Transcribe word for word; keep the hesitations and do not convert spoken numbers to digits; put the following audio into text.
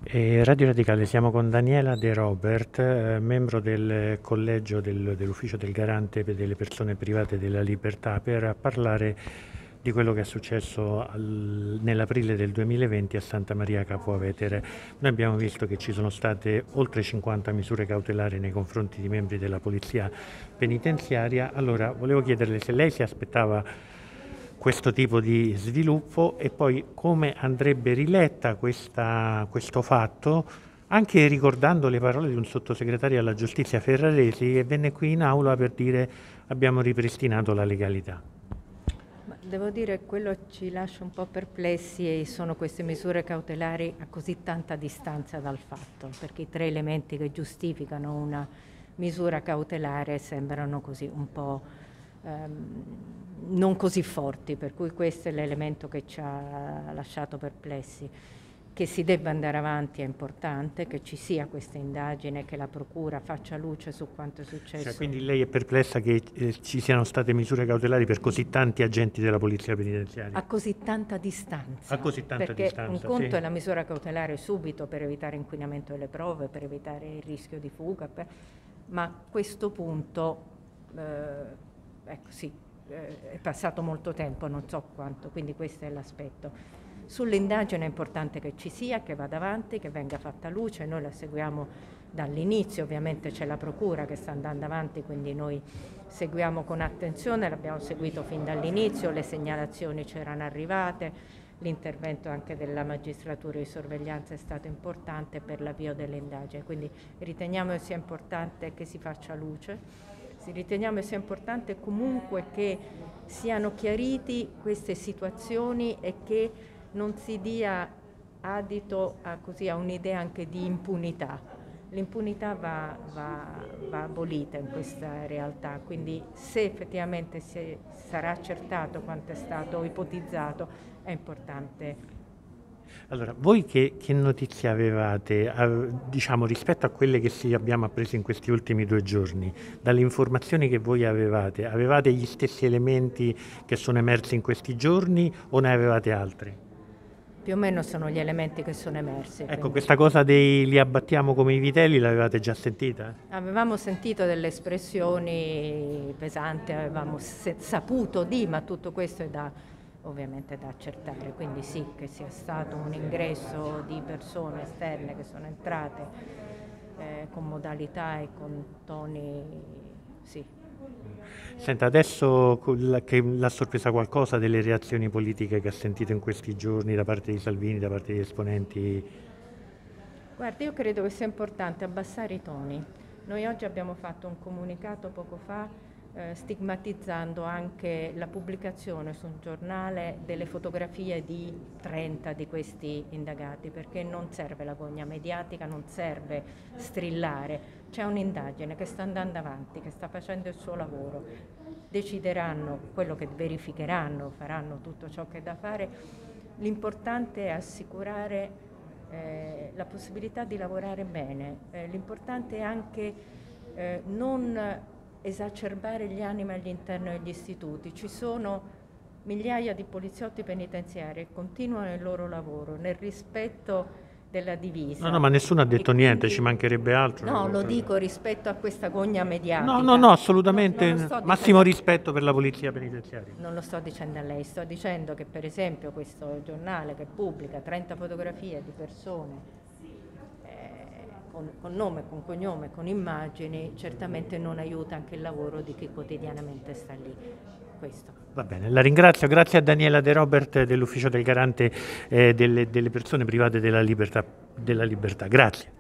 E Radio Radicale, siamo con Daniela De Robert, eh, membro del collegio del, dell'Ufficio del Garante per delle persone private della libertà, per parlare di quello che è successo al, nell'aprile del duemilaventi a Santa Maria Capua Vetere. Noi abbiamo visto che ci sono state oltre cinquanta misure cautelari nei confronti di membri della Polizia Penitenziaria. Allora, volevo chiederle se lei si aspettava questo tipo di sviluppo e poi come andrebbe riletta questa, questo fatto, anche ricordando le parole di un sottosegretario alla giustizia Ferraresi che venne qui in aula per dire abbiamo ripristinato la legalità. Ma devo dire che quello ci lascia un po' perplessi e sono queste misure cautelari a così tanta distanza dal fatto, perché i tre elementi che giustificano una misura cautelare sembrano così un po' ehm, non così forti, per cui questo è l'elemento che ci ha lasciato perplessi. Che si debba andare avanti è importante, che ci sia questa indagine, che la Procura faccia luce su quanto è successo. Cioè, quindi lei è perplessa che eh, ci siano state misure cautelari per così tanti agenti della Polizia Penitenziaria? A così tanta distanza. A così tanta perché distanza, un conto sì. è la misura cautelare subito per evitare inquinamento delle prove, per evitare il rischio di fuga, per... ma a questo punto, eh, ecco sì, eh, è passato molto tempo, non so quanto, quindi questo è l'aspetto. Sull'indagine è importante che ci sia, che vada avanti, che venga fatta luce, noi la seguiamo dall'inizio, ovviamente c'è la Procura che sta andando avanti, quindi noi seguiamo con attenzione, l'abbiamo seguito fin dall'inizio, le segnalazioni c'erano arrivate, l'intervento anche della magistratura di sorveglianza è stato importante per l'avvio delle indagini, quindi riteniamo che sia importante che si faccia luce. Riteniamo sia importante comunque che siano chiariti queste situazioni e che non si dia adito a, così, a un'idea anche di impunità. L'impunità va, va, va abolita in questa realtà, quindi se effettivamente si, sarà accertato quanto è stato ipotizzato è importante. Allora, voi che, che notizie avevate, eh, diciamo, rispetto a quelle che sì, abbiamo appreso in questi ultimi due giorni, dalle informazioni che voi avevate, avevate gli stessi elementi che sono emersi in questi giorni o ne avevate altri? Più o meno sono gli elementi che sono emersi. Ecco, quindi... questa cosa dei li abbattiamo come i vitelli l'avevate già sentita? Avevamo sentito delle espressioni pesanti, avevamo saputo di, ma tutto questo è da... ovviamente da accertare, quindi sì, che sia stato un ingresso di persone esterne che sono entrate eh, con modalità e con toni, sì. Senta, adesso che l'ha sorpresa qualcosa delle reazioni politiche che ha sentito in questi giorni da parte di Salvini, da parte degli esponenti? Guarda, io credo che sia importante abbassare i toni. Noi oggi abbiamo fatto un comunicato poco fa Eh, stigmatizzando anche la pubblicazione su un giornale delle fotografie di trenta di questi indagati, perché non serve la gogna mediatica, non serve strillare, c'è un'indagine che sta andando avanti, che sta facendo il suo lavoro, decideranno quello che verificheranno, faranno tutto ciò che è da fare, l'importante è assicurare eh, la possibilità di lavorare bene, eh, l'importante è anche eh, non esacerbare gli animi all'interno degli istituti. Ci sono migliaia di poliziotti penitenziari che continuano il loro lavoro nel rispetto della divisa. No, no, ma nessuno ha detto e niente, quindi... ci mancherebbe altro. No, lo dico rispetto a questa gogna mediatica. No, no, no, assolutamente, no, no massimo dicendo... rispetto per la polizia penitenziaria. Non lo sto dicendo a lei, sto dicendo che per esempio questo giornale che pubblica trenta fotografie di persone Con, con nome, con cognome, con immagini, certamente non aiuta anche il lavoro di chi quotidianamente sta lì. Questo. Va bene, la ringrazio, grazie a Daniela De Robert dell'Ufficio del Garante eh, delle, delle persone private della libertà, della libertà. Grazie.